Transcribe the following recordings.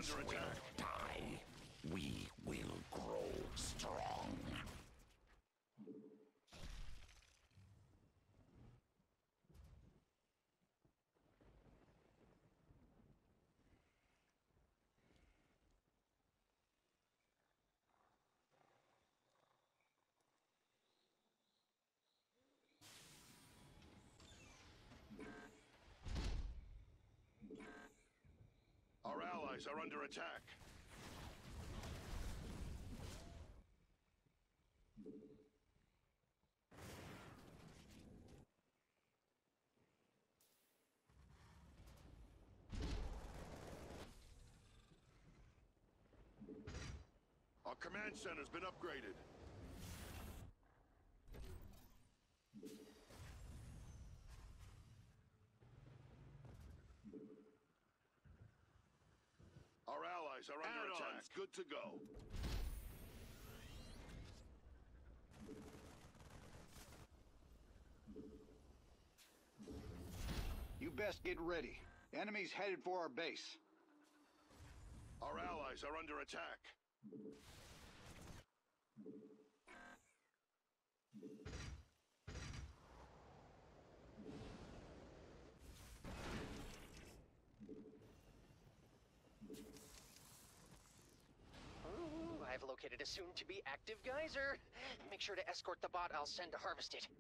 under attack. Die. We will grow strong. Our allies are under attack. Our command center's been upgraded. Our allies are under attack. Good to go. You best get ready. Enemies headed for our base. Our allies are under attack. Ooh, I've located a soon-to-be active geyser. Make sure to escort the bot I'll send to harvest it.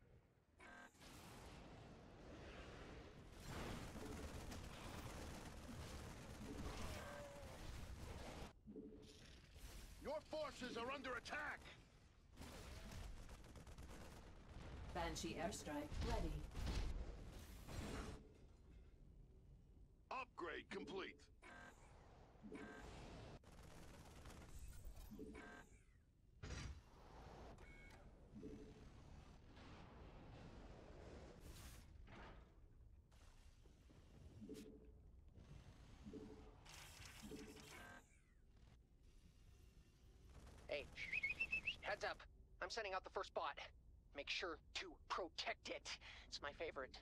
Your forces are under attack! Banshee airstrike ready. Upgrade complete. Hey, heads up. I'm sending out the first bot. Make sure to protect it. It's my favorite.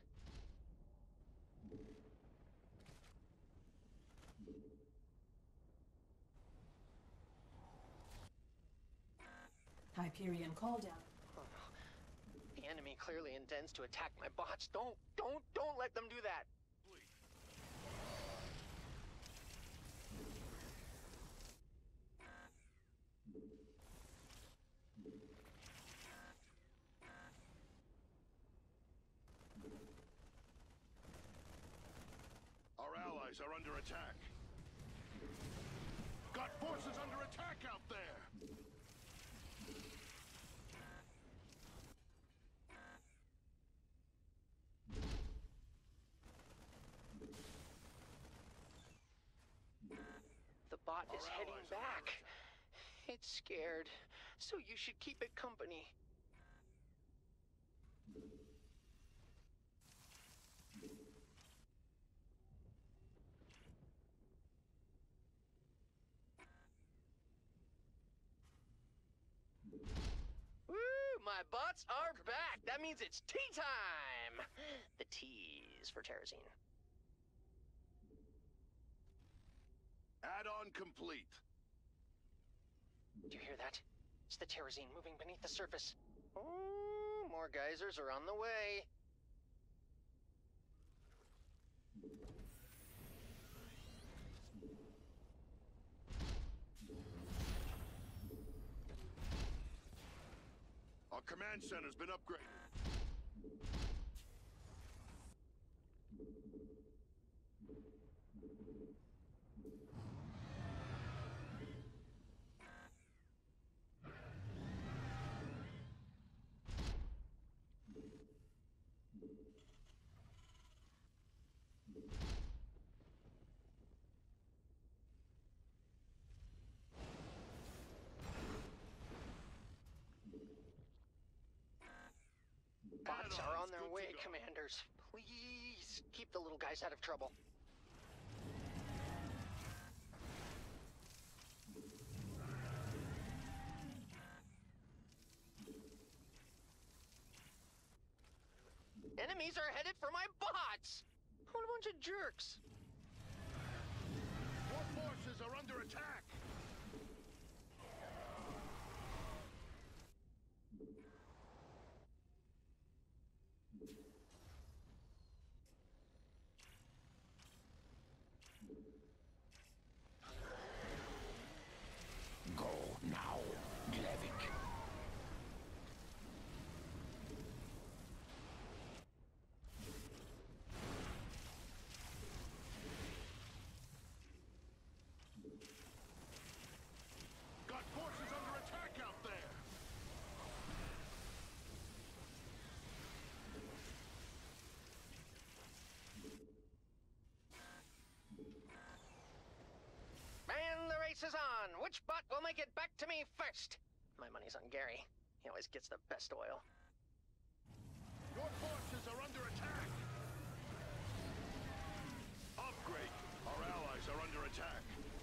Hyperion call down. Oh, no. The enemy clearly intends to attack my bots. Don't let them do that. Our allies are under attack. Got forces under attack out there! The bot is heading back. It's scared, so you should keep it company. Woo! My bots are back! That means it's tea time! The T's for Terrazine. Add-on complete. Do you hear that? It's the Terrazine moving beneath the surface. Oh, more geysers are on the way. Our command center's been upgraded. Bots are on their way, Commanders. Please keep the little guys out of trouble. Enemies are headed for my bots! What a bunch of jerks. Your forces forces are under attack! Go now, Glevic. Got forces under attack out there! And the race is on! Which bot will make it back to me first? My money's on Gary. He always gets the best oil. Your forces are under attack! Upgrade! Our allies are under attack!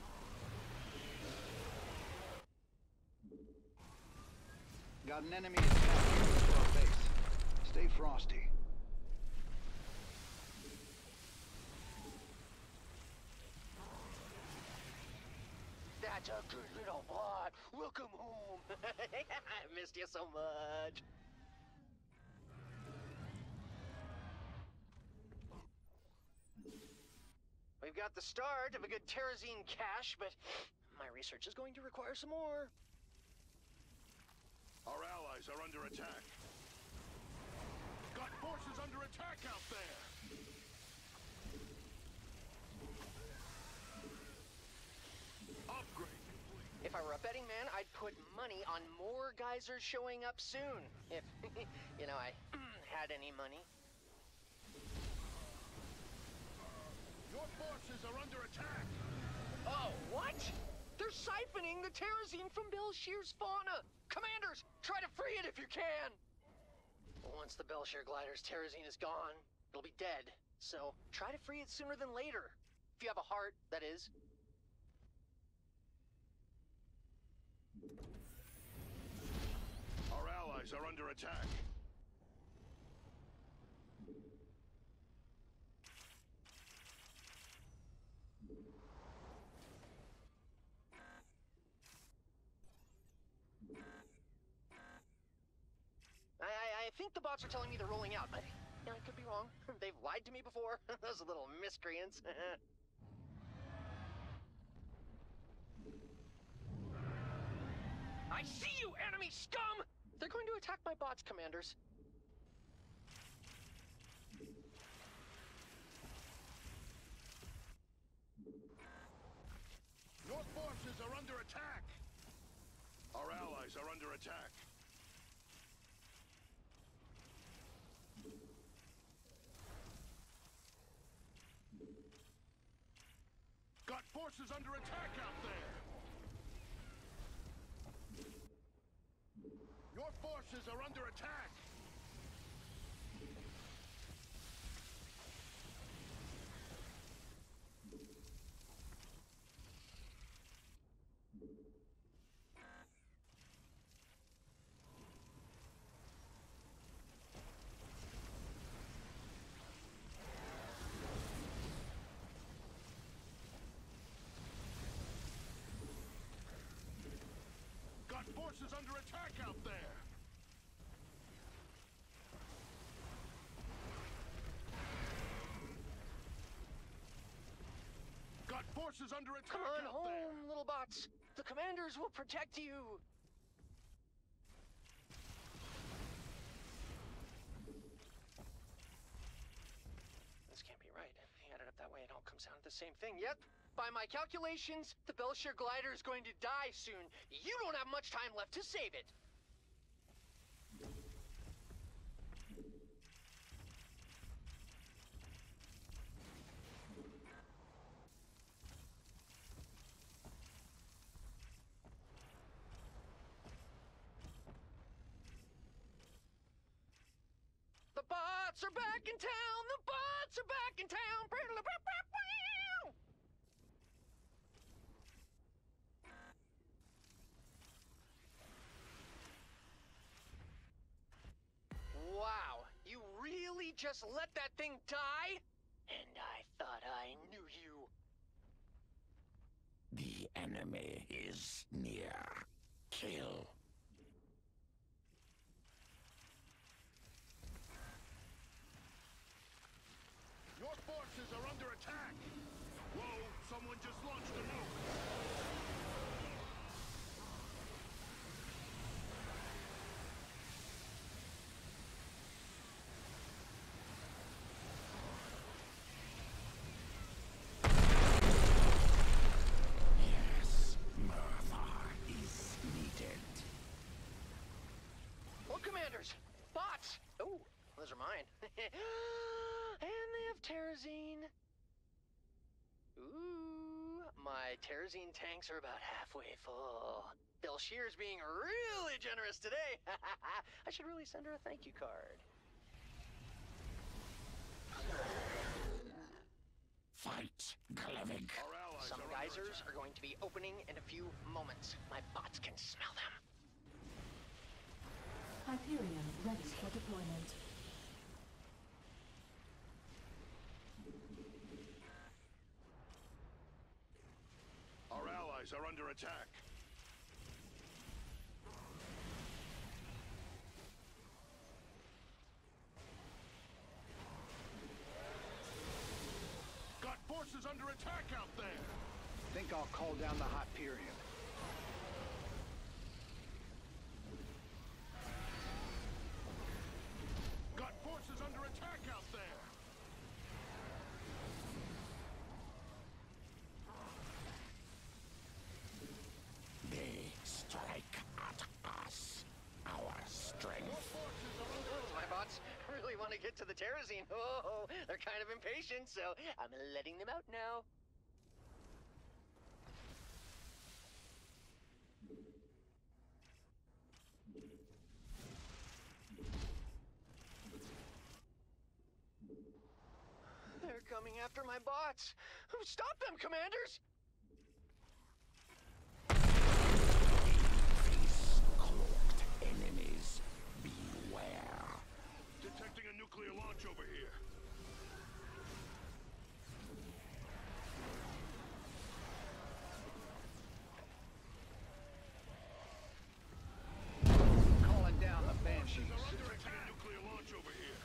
Got an enemy attacking to our base. Stay frosty. That's a good little bot. Welcome home. I missed you so much. We've got the start of a good Terrazine cache, but my research is going to require some more. Our allies are under attack. Got forces under attack out there! Upgrade complete. If I were a betting man, I'd put money on more geysers showing up soon. If, you know, I had any money. Your forces are under attack! Oh, what? They're siphoning the Terrazine from Belshir's fauna! Commanders, try to free it if you can! Once the Belshir glider's Terrazine is gone, it'll be dead. So, try to free it sooner than later. If you have a heart, that is. Our allies are under attack. I think the bots are telling me they're rolling out, but you know, I could be wrong. They've lied to me before. Those little miscreants. I see you, enemy scum! They're going to attack my bots, commanders. Your forces are under attack! Our allies are under attack. Got forces under attack out there! Your forces are under attack! Got forces under attack out there! Got forces under attack Come on out there! home, little bots. The commanders will protect you. This can't be right. If he added up that way, it all comes out to the same thing. Yep. By my calculations, the Belshir glider is going to die soon. You don't have much time left to save it. The bots are back in town! The bots are back in town! Wow, you really just let that thing die? And I thought I knew you. The enemy is near. Kill. Your forces are under attack! Whoa, someone just launched a nuke! Yes, murder is needed. Well, commanders, bots. Oh, those are mine. And they have Terrazine. Ooh, my Terrazine tanks are about halfway full. Belshear's being really generous today. I should really send her a thank you card. Fight, Glevig. Our allies Some are under geysers attack. are going to be opening in a few moments. My bots can smell them. Hyperion ready for deployment. Our allies are under attack. Got forces under attack out there! Think I'll call down the Hyperion. Got forces under attack out there! They strike at us. Our strength. My bots really want to get to the Terrazine. Oh, they're kind of impatient, so I'm letting them out now. They're coming after my bots. Stop them, commanders! These cloaked enemies. Beware. Detecting a nuclear launch over here. Calling down the Banshees. They're under attack. A nuclear launch over here.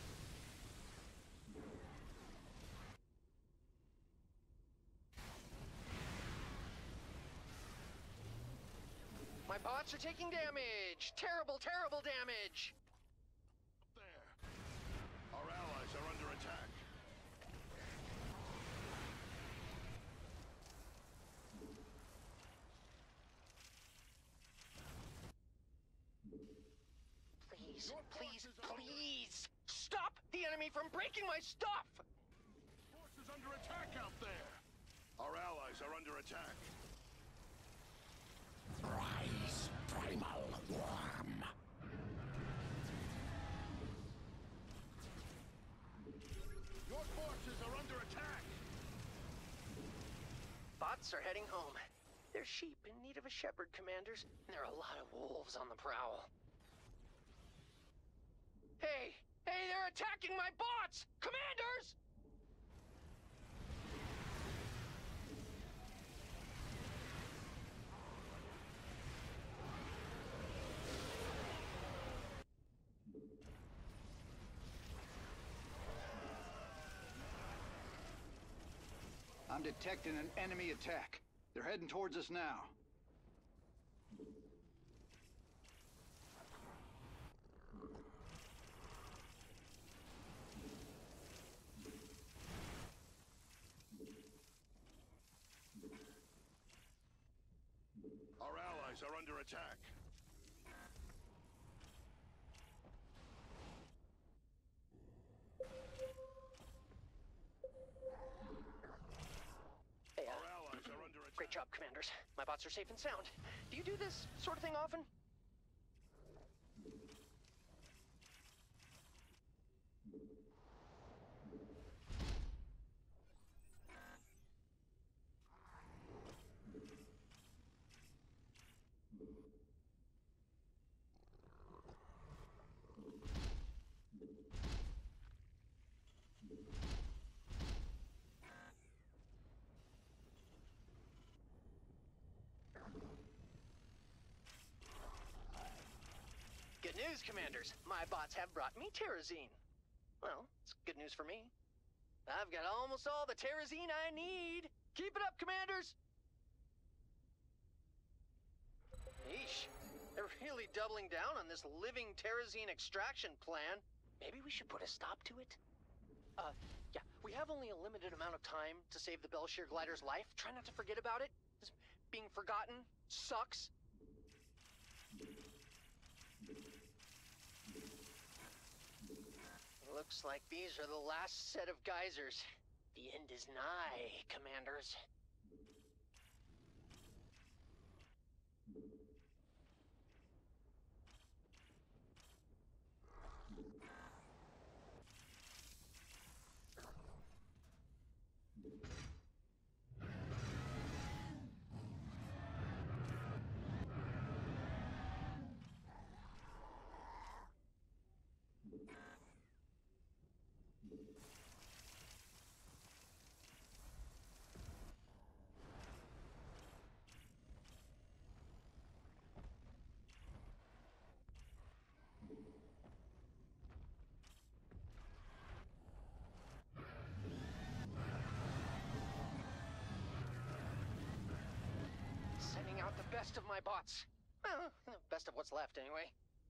My bots are taking damage. Terrible, terrible damage. There. Our allies are under attack. Please, Your please, forces are under- please! Stop the enemy from breaking my stuff! Forces under attack out there. Our allies are under attack. Rise, primal worm. Your forces are under attack. Bots are heading home. They're sheep in need of a shepherd, commanders, and there are a lot of wolves on the prowl. Hey! Hey, they're attacking my bots! Commanders! I'm detecting an enemy attack. They're heading towards us now. Our allies are under attack. Hey, Our allies are under attack. great job, commanders. My bots are safe and sound. Do you do this sort of thing often? news, Commanders. My bots have brought me Terrazine. Well, it's good news for me. I've got almost all the Terrazine I need. Keep it up, Commanders! Yeesh. They're really doubling down on this living Terrazine extraction plan. Maybe we should put a stop to it? Yeah, we have only a limited amount of time to save the Belshir glider's life. Try not to forget about it. This being forgotten sucks. Looks like these are the last set of geysers. The end is nigh, Commanders. Sending out the best of my bots. Well, best of what's left, anyway.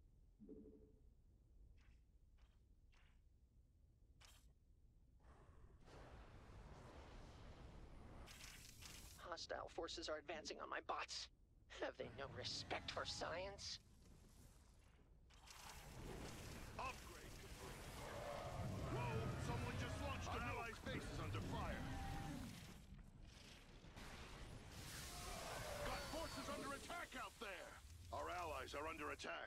Hostile forces are advancing on my bots. Have they no respect for science? Upgrade complete. Whoa, someone just launched a nuke. Allies' base is under fire. Got forces under attack out there. Our allies are under attack.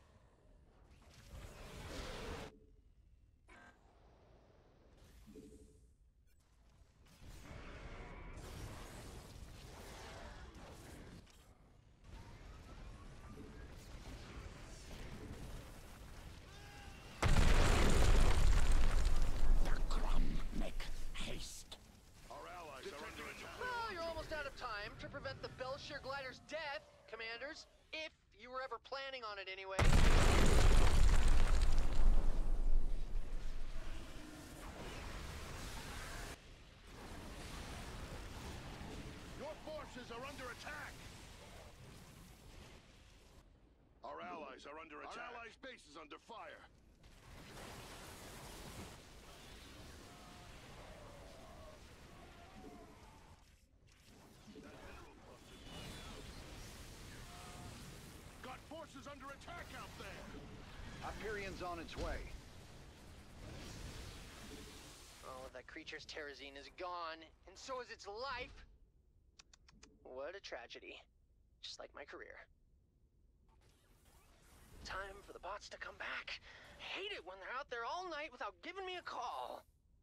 The Grum make haste. Our allies are under attack. Well, you're almost out of time to prevent the Belshir glider's death, Commanders. If you were ever planning on it anyway. Your forces are under attack. Our allies are under attack. Our allies' base is under fire. Got forces under attack out there. Hyperion's on its way. Oh, that creature's Terrazine is gone, and so is its life. What a tragedy. Just like my career. Time for the bots to come back. Hate it when they're out there all night without giving me a call.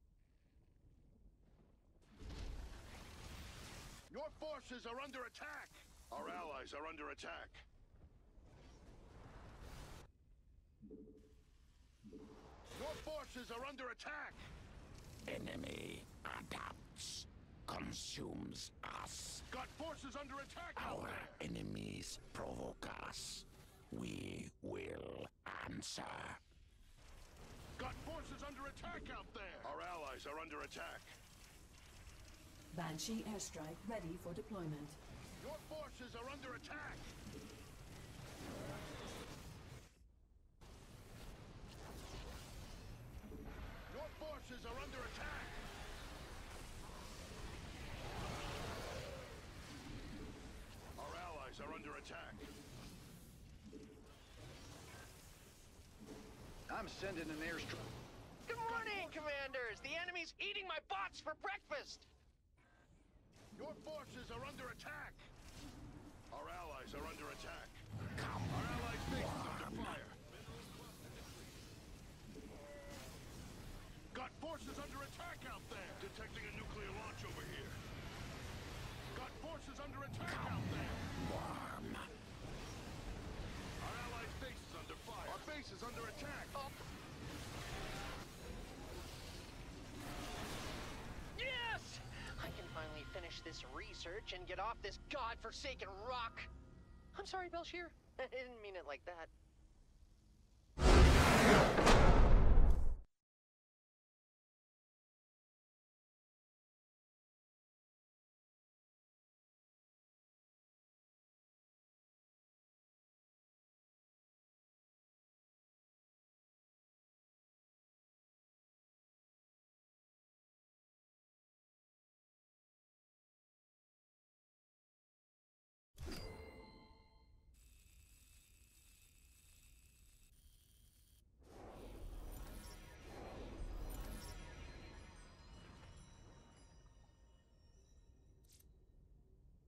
Your forces are under attack. Our allies are under attack. Your forces are under attack. Enemy adapts, consumes us. Got forces under attack out Our there. enemies provoke us. We will answer. Got forces under attack out there. Our allies are under attack. Banshee airstrike ready for deployment. Your forces are under attack. Your forces are under attack. Our allies are under attack. I'm sending an airstrike. Good morning, Commanders! The enemy's eating my bots for breakfast! Your forces are under attack. Our allies are under attack. Come Our allies' base is under fire. Got forces under attack out there. Detecting a nuclear launch over here. Got forces under attack out there. warm. Our allies' base is under fire. Our base is under attack. Oh. Yes! I can finally finish this research and get off this godforsaken rock. I'm sorry, Belshir. I didn't mean it like that.